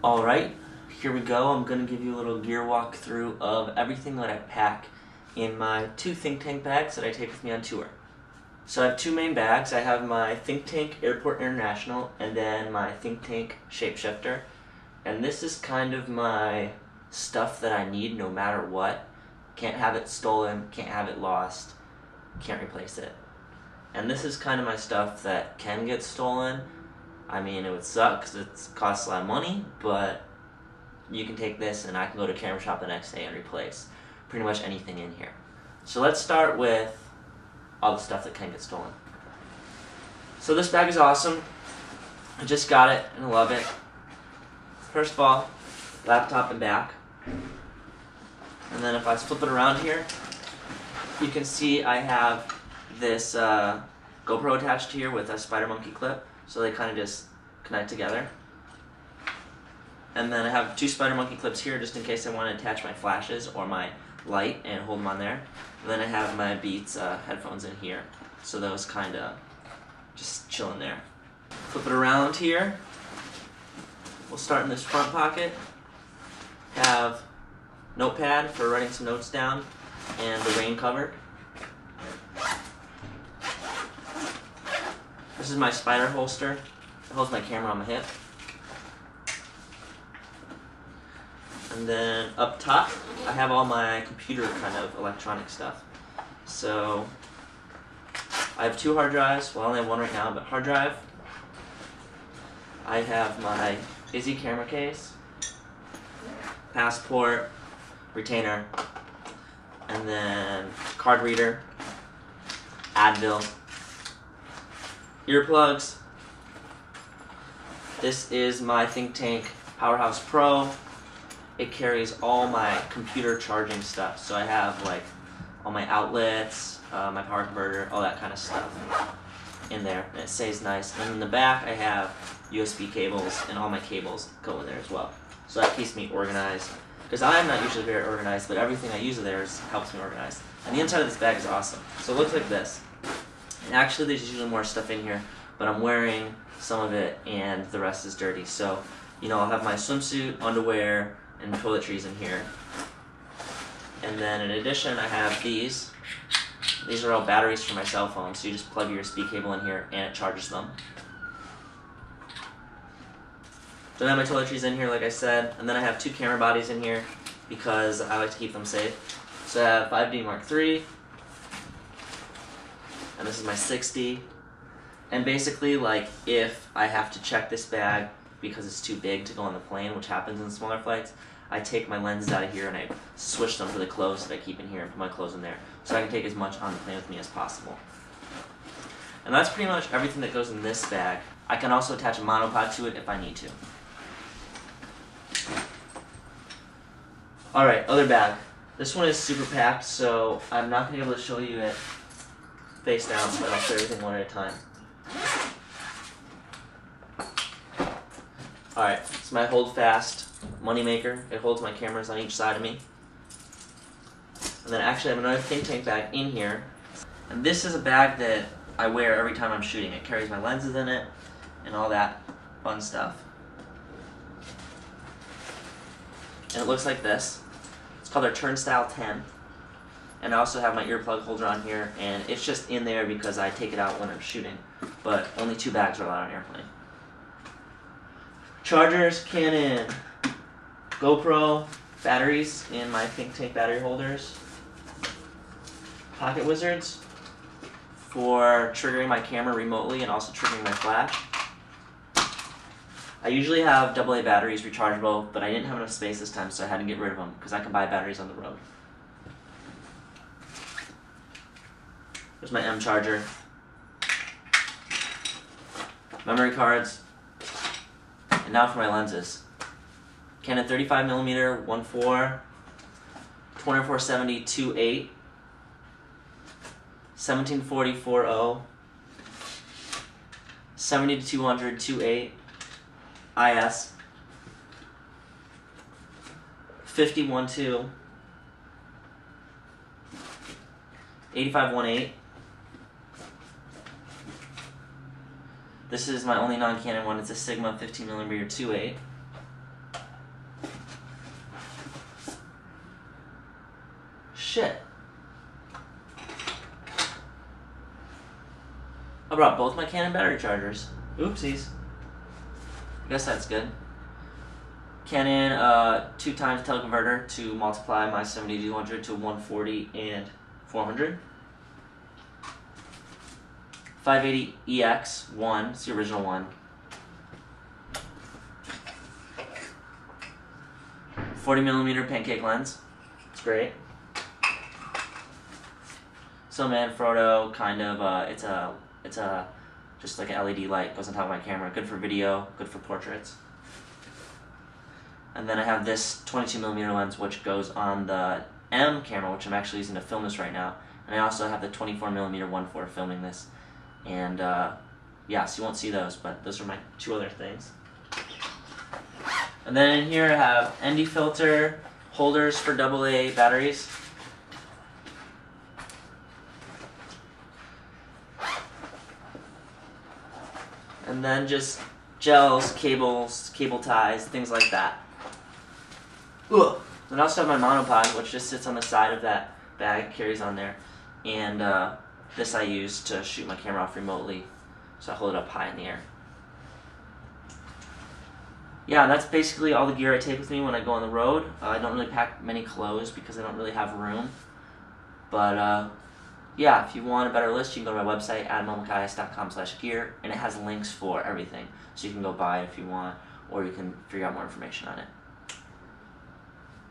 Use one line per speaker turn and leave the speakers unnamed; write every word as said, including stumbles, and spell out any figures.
Alright, here we go. I'm going to give you a little gear walkthrough of everything that I pack in my two think tank bags that I take with me on tour. So I have two main bags. I have my Think Tank Airport International and then my Think Tank Shapeshifter. And this is kind of my stuff that I need no matter what. Can't have it stolen, can't have it lost, can't replace it. And this is kind of my stuff that can get stolen. I mean, it would suck because it costs a lot of money, but you can take this and I can go to camera shop the next day and replace pretty much anything in here. So let's start with all the stuff that can get stolen. So this bag is awesome. I just got it and I love it. First of all, laptop and back. And then if I flip it around here, you can see I have this uh, GoPro attached here with a spider monkey clip. So they kind of just connect together. And then I have two spider monkey clips here just in case I want to attach my flashes or my light and hold them on there. And then I have my Beats uh, headphones in here. So those kind of just chill in there. Flip it around here. We'll start in this front pocket. Have notepad for writing some notes down and the rain cover. This is my spider holster. It holds my camera on my hip. And then up top, I have all my computer kind of electronic stuff. So I have two hard drives. Well, I only have one right now, but hard drive. I have my Izzy camera case, passport, retainer, and then card reader, Advil, earplugs. This is my Think Tank Powerhouse Pro. It carries all my computer charging stuff. So I have like all my outlets, uh, my power converter, all that kind of stuff in there. And it stays nice. And in the back I have U S B cables, and all my cables go in there as well. So that keeps me organized. Because I am not usually very organized, but everything I use there is, helps me organize. And the inside of this bag is awesome. So it looks like this. And actually there's usually more stuff in here, but I'm wearing some of it and the rest is dirty. So, you know, I'll have my swimsuit, underwear, and toiletries in here. And then in addition, I have these. These are all batteries for my cell phone, so you just plug your U S B cable in here and it charges them. So I have my toiletries in here, like I said, and then I have two camera bodies in here because I like to keep them safe. So I have five D Mark three, and this is my sixty. And basically, like, if I have to check this bag because it's too big to go on the plane, which happens in smaller flights, I take my lenses out of here and I switch them to the clothes that I keep in here and put my clothes in there, so I can take as much on the plane with me as possible. And that's pretty much everything that goes in this bag. I can also attach a monopod to it if I need to. Alright, other bag. This one is super packed, so I'm not going to be able to show you it face down, but I'll show everything one at a time. Alright, it's my Hold Fast money maker. It holds my cameras on each side of me. And then actually I have another Think Tank bag in here. And this is a bag that I wear every time I'm shooting. It carries my lenses in it and all that fun stuff. And it looks like this. It's called our Turnstile ten. And I also have my earplug holder on here, and it's just in there because I take it out when I'm shooting. But only two bags are allowed on an airplane. Chargers, Canon, GoPro, batteries in my Think Tank battery holders. Pocket Wizards for triggering my camera remotely and also triggering my flash. I usually have double A batteries rechargeable, but I didn't have enough space this time, so I had to get rid of them because I can buy batteries on the road. There's my M charger. Memory cards. And now for my lenses. Canon thirty-five millimeter one point four, twenty-four seventy two point eight, seventeen forty four point oh, seventy to two hundred two point eight, I S, fifty one point two, eighty-five one point eight. This is my only non-Canon one. It's a Sigma fifteen millimeter two point eight. shit. I brought both my Canon battery chargers. Oopsies. I guess that's good. Canon uh, two times teleconverter to multiply my seventy to two hundred to one forty and four hundred. five eighty E X one, it's the original one. forty millimeter pancake lens, it's great. So Manfrotto, kind of, uh, it's a, it's a, just like an L E D light, goes on top of my camera. Good for video, good for portraits. And then I have this twenty-two millimeter lens, which goes on the M camera, which I'm actually using to film this right now. And I also have the twenty-four millimeter one point four filming this. And uh, yeah, so you won't see those, but those are my two other things. And then in here I have N D filter, holders for double A batteries. And then just gels, cables, cable ties, things like that. Ugh. Then I also have my monopod, which just sits on the side of that bag, carries on there. And uh, this I use to shoot my camera off remotely, so I hold it up high in the air. Yeah, that's basically all the gear I take with me when I go on the road. Uh, I don't really pack many clothes because I don't really have room. But uh, yeah, if you want a better list, you can go to my website at elmakias dot com slash gear, and it has links for everything. So you can go buy it if you want, or you can figure out more information on it.